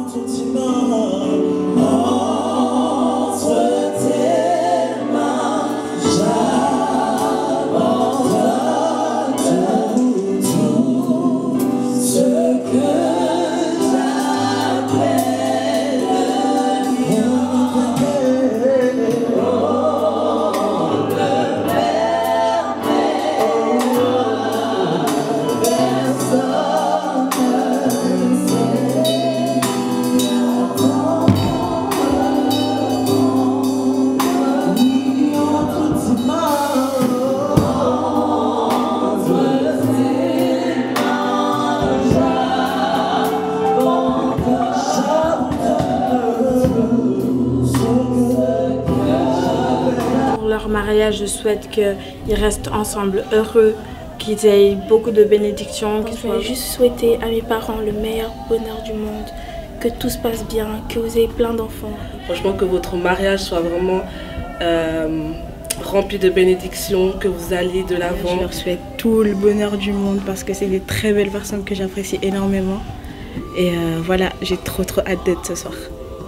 Mariage, je souhaite qu'ils restent ensemble heureux, qu'ils aient beaucoup de bénédictions. Je vais juste souhaiter à mes parents le meilleur bonheur du monde, que tout se passe bien, que vous ayez plein d'enfants. Franchement, que votre mariage soit vraiment rempli de bénédictions, que vous alliez de l'avant. Je leur souhaite tout le bonheur du monde parce que c'est des très belles personnes que j'apprécie énormément. Et voilà, j'ai trop hâte d'être ce soir.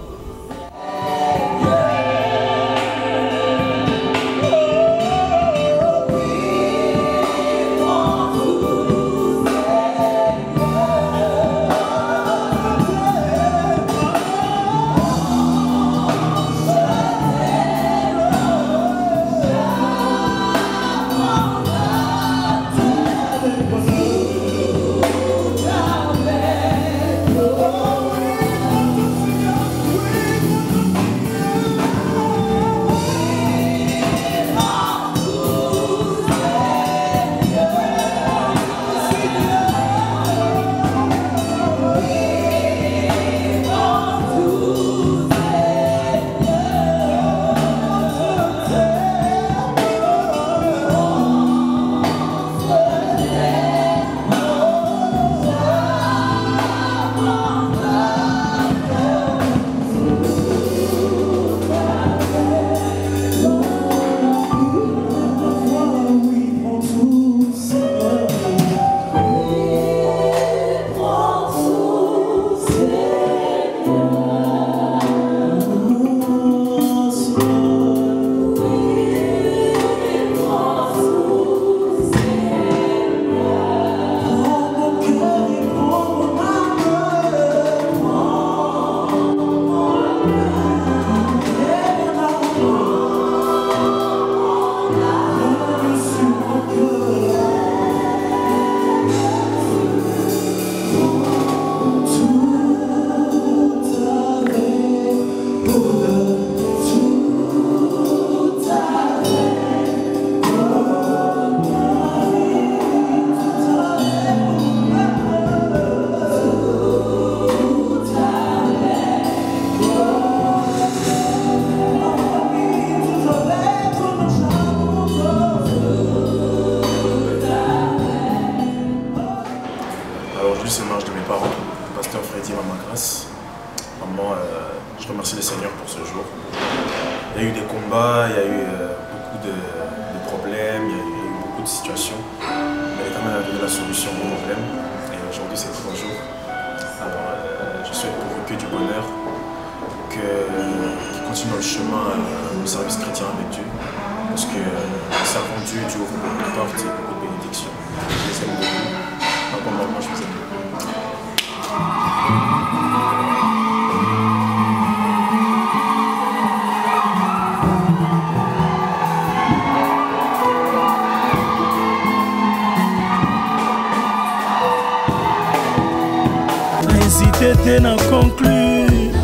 Aujourd'hui, c'est le mariage de mes parents, le pasteur Freddy et Maman Grâce. Vraiment, je remercie le Seigneur pour ce jour. Il y a eu des combats, il y a eu beaucoup de problèmes, il y a eu beaucoup de situations. Mais il a quand même donné la solution aux problèmes. Et aujourd'hui, c'est 3 jours. Alors, je souhaite pour eux que du bonheur, qu'ils continuent le chemin du service chrétien avec Dieu. Parce que servant Dieu, Dieu ouvre beaucoup de portes et beaucoup de bénédictions. Je les aime beaucoup. Moi, je vous aime beaucoup. N'hésitez pas à conclure.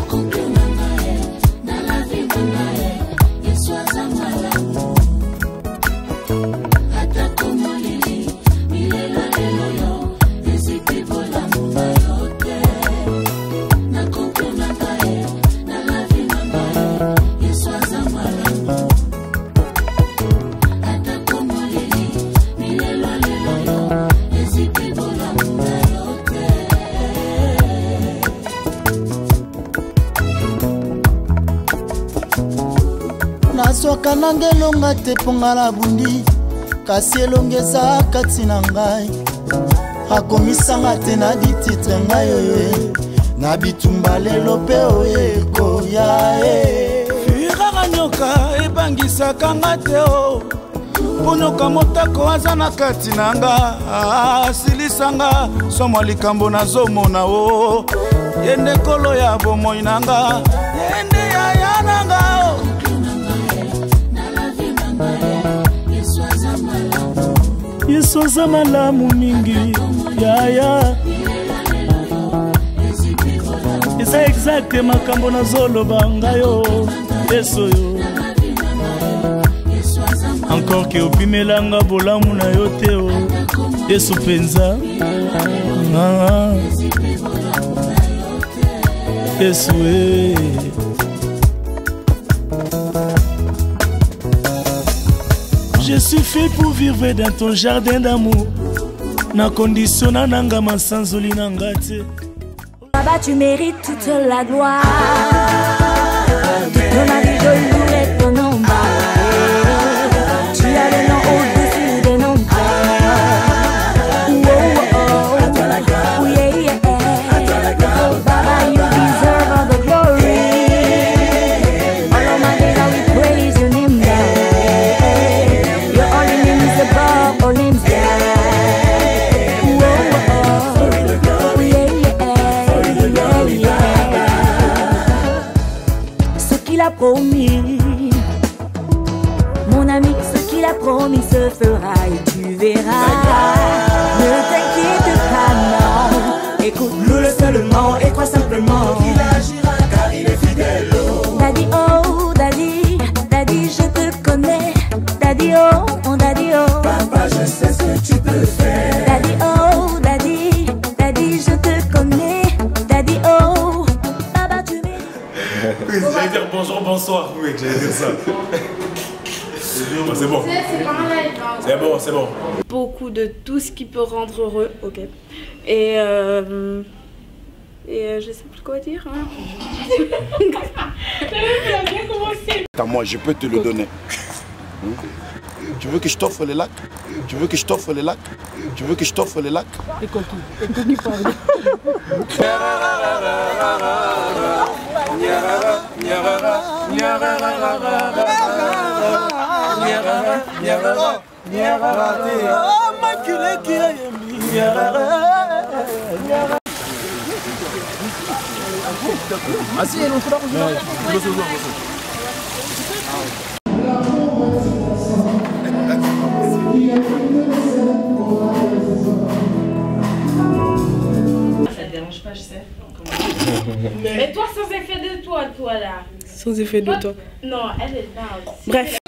Nasoka nangelonga te ponga na bundi kasi elongeza kati na ngai akomisanga te na dititre ngai oyo na bitumba lelo pe oyekoya firaka nyoka ebangisaka nga te o mponoka motako aza na kati na nga asilisanga somo likambo nazomona o yende kolo ya bomoi na nga yende yaya na nga o Yesu aza malamu mingi yaya eza exacte makambo nazoloba ngayo Yesu yo encore ke opimelanga bolamu na yo te o Yesu penza Yesu Je suis fait pour vivre dans ton jardin d'amour na condition nanga masanzoli nanga te Baba, tu mérites toute la gloire. Ton avis de louer ton nom. Tu as le nom au-dessus des noms. Oh, yeah, yeah. Baba, you deserve all the glory. All of my days I will praise your name. Your only name is above all names. Promis, mon ami, ce qu'il a promis se fera et tu verras. Ne t'inquiète pas, non. Écoute-le seulement et crois simplement qu'il agira car il est fidèle. Daddy, oh, daddy, daddy, je te connais. Daddy, oh, daddy, oh. Papa, je sais ce que tu peux faire. Daddy, oh, daddy, daddy, je te connais. Daddy, oh. J'allais dire bonjour, bonsoir, mec, j'allais dire ça. C'est bon. C'est pas un live. C'est bon, c'est bon. Beaucoup de tout ce qui peut rendre heureux, ok. Et je sais plus quoi dire. Hein. Attends, moi, je peux te le donner. Tu veux que je t'offre les lacs? Tu veux que je t'offre les lacs? Tu veux que je t'offre les lacs? Écoute qui parle. Pas, je sais. Mais toi, sans effet de toi là. Sans effet de toi. Non, elle est là aussi. Bref.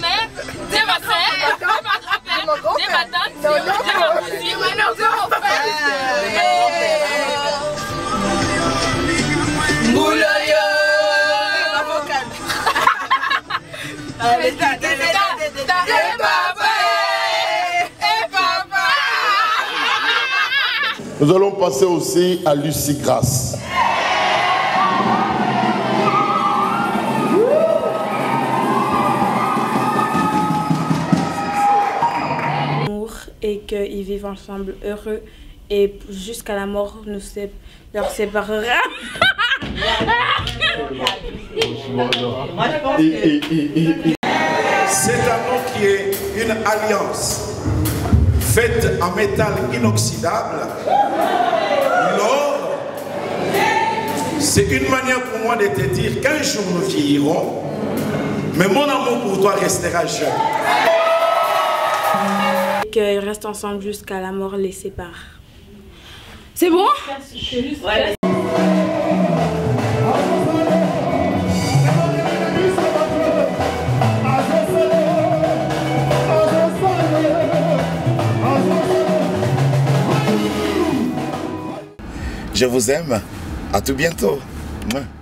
Nous allons passer aussi à Lucie Grasse. Et qu'ils vivent ensemble heureux et jusqu'à la mort leur séparera. C'est un mot qui est une alliance faite en métal inoxydable. L'or, c'est une manière pour moi de te dire qu'un jour nous vieillirons, mais mon amour pour toi restera jeune. Qu'ils restent ensemble jusqu'à la mort les sépare. C'est bon? Ouais. Je vous aime. À tout bientôt.